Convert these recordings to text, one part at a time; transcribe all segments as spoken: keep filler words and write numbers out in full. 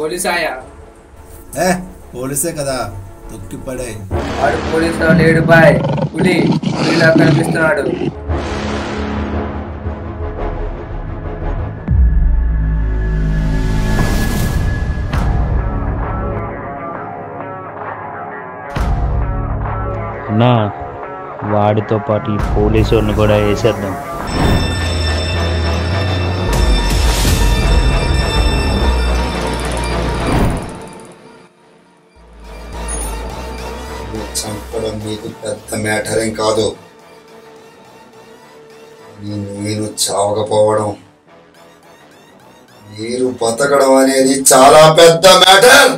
Police ఆయా ఏ పోలీసే కదా తొక్కి పడే వాడు పోలీస్ లేడు బాయ్ పులి పులిలా కనిపిస్తున్నాడు అన్నా వాడితో పాటు ఈ పోలీసు వాడిని కూడా వేసేద్దాం. చంపడం మీకు పెద్ద మ్యాటర్ ఏం కాదు, నేను చావకపోవడం మీరు బతకడం అనేది చాలా పెద్ద మ్యాటర్.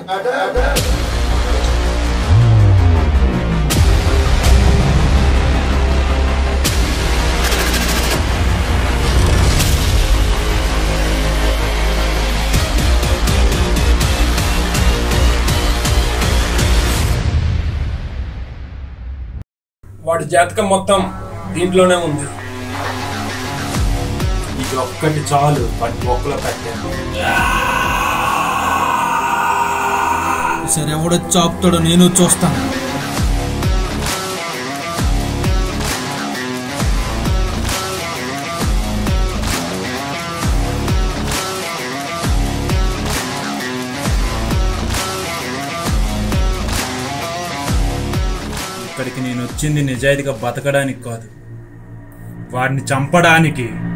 వాడి జాతకం మొత్తం దీంట్లోనే ఉంది. ఇది ఒక్కటి చాలు వాడి బొక్కలో పెట్టాను. సరే ఎవడో చాపుతాడో నేను చూస్తాను. ఇక్కడికి నేను వచ్చింది నిజాయితీగా బతకడానికి కాదు, వాడిని చంపడానికి.